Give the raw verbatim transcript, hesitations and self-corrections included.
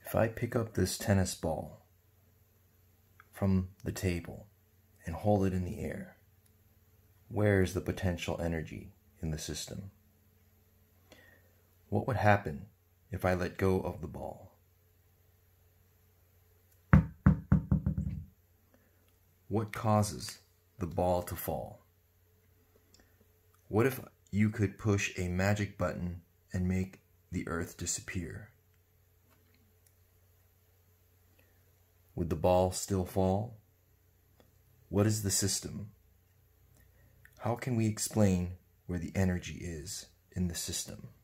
If I pick up this tennis ball from the table and hold it in the air, where is the potential energy in the system? What would happen if I let go of the ball? What causes the ball to fall? What if you could push a magic button and make the earth disappear? Would the ball still fall? What is the system? How can we explain where the energy is in the system?